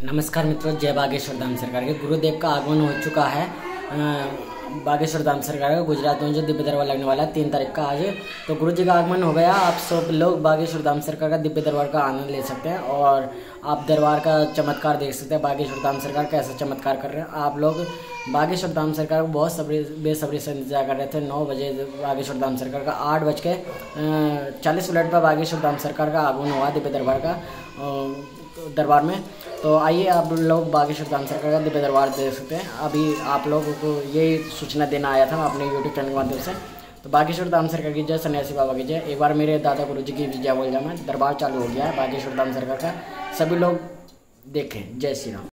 नमस्कार मित्रों, जय बागेश्वर धाम सरकार के गुरुदेव का आगमन हो चुका है। बागेश्वर धाम सरकार का गुजरात में जो दिव्य दरबार लगने वाला है 3 तारीख का आज, तो गुरु जी का आगमन हो गया। आप सब लोग बागेश्वर धाम सरकार का दिव्य दरबार का आनंद ले सकते हैं और आप दरबार का चमत्कार देख सकते हैं। बागेश्वर धाम सरकार कैसा चमत्कार कर रहे हैं। आप लोग बागेश्वर धाम सरकार को बहुत बेसब्री से इंतजार कर रहे थे। 9 बजे बागेश्वर धाम सरकार का 8:40 पर बागेश्वर धाम सरकार का आगमन हुआ दिव्य दरबार में। तो आइए आप लोग बागेश्वर धाम सरकार का दिव्य दरबार देख सकते हैं। अभी आप लोगों को यही सूचना देना आया था अपने यूट्यूब चैनल के माध्यम से। तो बागेश्वर धाम सरकार की जय, सन्यासी बाबा की जय। एक बार मेरे दादा गुरु जी की भी जय बोल जाए। मैं दरबार चालू हो गया है बागेश्वर धाम सरकार का, सभी लोग देखें। जय श्री राम।